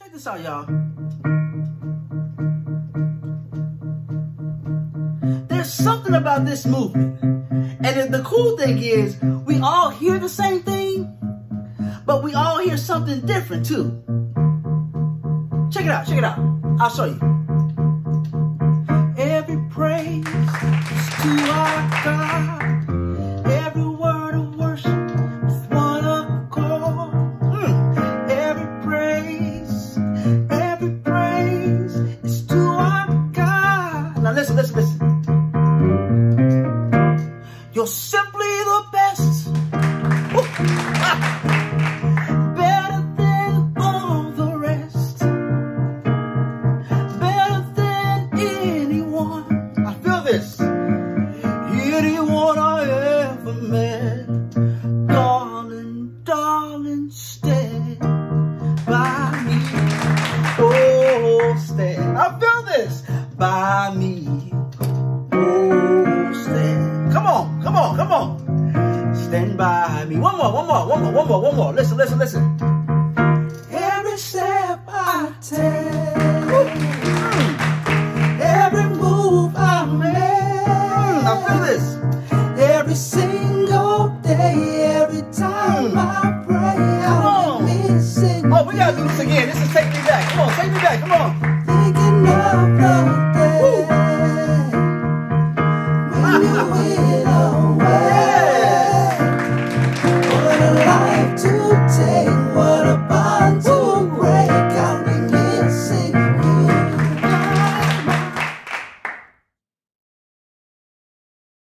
Check this out, y'all. There's something about this movement. And the cool thing is, we all hear the same thing, but we all hear something different too. Check it out, check it out. I'll show you. Every praise is to our God. Every word of worship with one accord. Every praise is to our God. Now listen, listen, listen. You're simply the best. Better than all the rest. Better than anyone. I feel this. Anyone I ever met. Darling, darling, stand by me. Oh, stand. I feel this. By me. Oh, stand. Come on, come on, come on. Stand by me. One more. Listen, listen, listen. Every step I take, every move I make, I feel this. Every single day, every time I pray, I'm missing. Oh, we gotta do this again. This is Take Me Back. Come on, take me back. Come on.